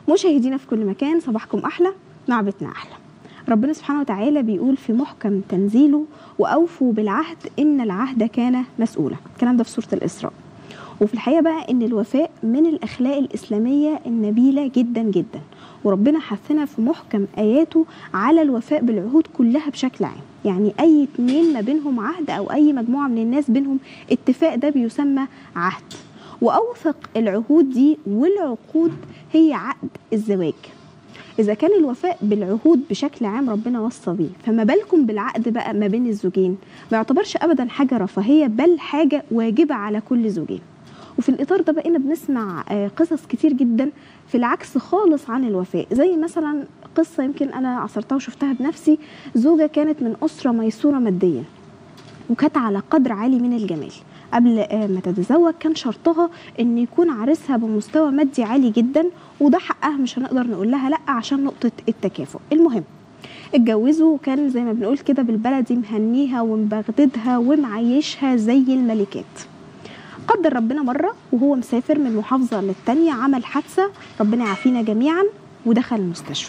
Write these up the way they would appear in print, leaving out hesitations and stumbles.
مشاهدينا في كل مكان، صباحكم أحلى مع بيتنا أحلى. ربنا سبحانه وتعالى بيقول في محكم تنزيله: وأوفوا بالعهد إن العهد كان مسؤولا. الكلام ده في سورة الإسراء. وفي الحقيقة بقى إن الوفاء من الأخلاق الإسلامية النبيلة جدا جدا، وربنا حثنا في محكم آياته على الوفاء بالعهود كلها بشكل عام. يعني أي اتنين ما بينهم عهد أو أي مجموعة من الناس بينهم اتفاق ده بيسمى عهد. وأوثق العهود دي والعقود هي عقد الزواج. إذا كان الوفاء بالعهود بشكل عام ربنا وصى بيه، فما بالكم بالعقد بقى ما بين الزوجين؟ ما يعتبرش أبدا حاجة رفاهية، بل حاجة واجبة على كل زوجين. وفي الإطار ده بقينا بنسمع قصص كتير جدا في العكس خالص عن الوفاء. زي مثلا قصة يمكن أنا عصرتها وشفتها بنفسي. زوجة كانت من أسرة ميسورة ماديا، وكانت على قدر عالي من الجمال. قبل ما تتزوج كان شرطها ان يكون عريسها بمستوى مادي عالي جدا، وده حقها مش هنقدر نقول لها لا عشان نقطة التكافؤ. المهم اتجوزوا، وكان زي ما بنقول كده بالبلدي مهنيها ومبغددها ومعيشها زي الملكات. قدر ربنا مرة وهو مسافر من محافظة للتانية عمل حادثة، ربنا يعافينا جميعا، ودخل المستشفى،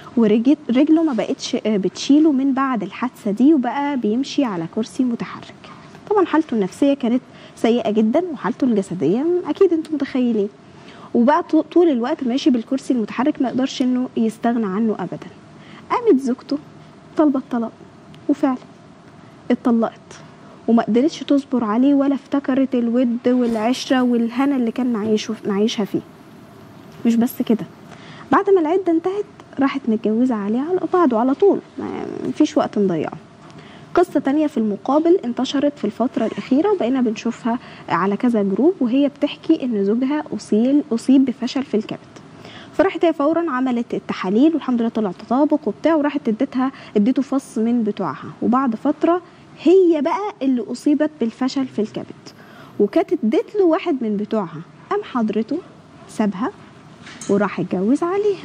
ورجله ما بقتش بتشيله من بعد الحادثة دي، وبقى بيمشي على كرسي متحرك. طبعا حالته النفسية كانت سيئة جدا، وحالته الجسدية أكيد انتم متخيلين. وبقى طول الوقت ماشي بالكرسي المتحرك، ما يقدرش انه يستغنى عنه أبدا. قامت زوجته طلبت الطلاق، وفعلا اتطلقت، وما قدرتش تصبر عليه ولا افتكرت الود والعشرة والهنا اللي كان معيشها فيه. مش بس كده، بعد ما العدة انتهت راحت متجوزة عليه على بعضه على طول، مفيش وقت نضيعه. قصة تانية في المقابل انتشرت في الفترة الأخيرة وبقينا بنشوفها على كذا جروب، وهي بتحكي إن زوجها أصيب بفشل في الكبد. فراحت هي فورا عملت التحاليل والحمد لله طلع تطابق وبتاع، وراحت اديته فص من بتوعها. وبعد فترة هي بقى اللي أصيبت بالفشل في الكبد، وكانت ادت له واحد من بتوعها، قام حضرته سابها وراح اتجوز عليها.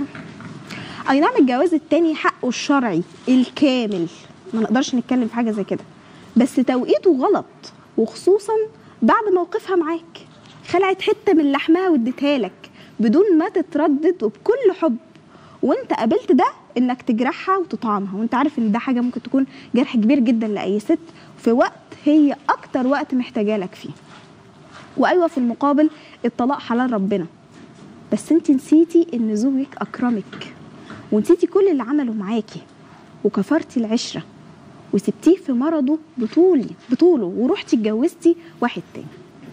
أي نعم الجواز التاني حقه الشرعي الكامل، ما نقدرش نتكلم في حاجة زي كده، بس توقيته غلط، وخصوصا بعد موقفها معاك. خلعت حتة من لحمها واديتها لك بدون ما تتردد وبكل حب، وانت قابلت ده انك تجرحها وتطعمها، وانت عارف ان ده حاجة ممكن تكون جرح كبير جدا لأي ست في وقت هي اكتر وقت محتاجة لك فيه. وايوه في المقابل الطلاق حلال ربنا، بس انت نسيتي ان زوجك اكرمك، ونسيتي كل اللي عمله معاكي، وكفرتي العشرة، وسبتيه في مرضه بطوله ورحتي اتجوزتي واحد تاني.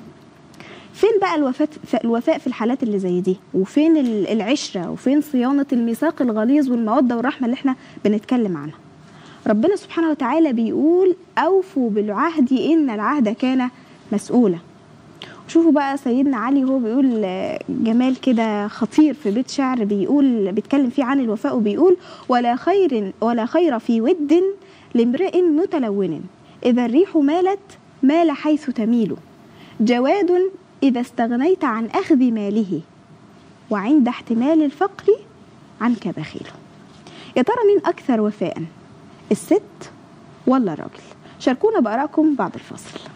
فين بقى الوفاء في الحالات اللي زي دي؟ وفين العشرة؟ وفين صيانة الميثاق الغليظ والمودة والرحمة اللي احنا بنتكلم عنها؟ ربنا سبحانه وتعالى بيقول: أوفوا بالعهد إن العهد كان مسؤولا. شوفوا بقى سيدنا علي وهو بيقول جمال كده خطير في بيت شعر بيتكلم فيه عن الوفاء، وبيقول: ولا خير في ود لامرئ متلون، إذا الريح مالت مال حيث تميل، جواد إذا استغنيت عن أخذ ماله، وعند احتمال الفقر عنك بخيل. يا ترى مين أكثر وفاء، الست ولا الراجل؟ شاركونا بآرائكم بعد الفاصل.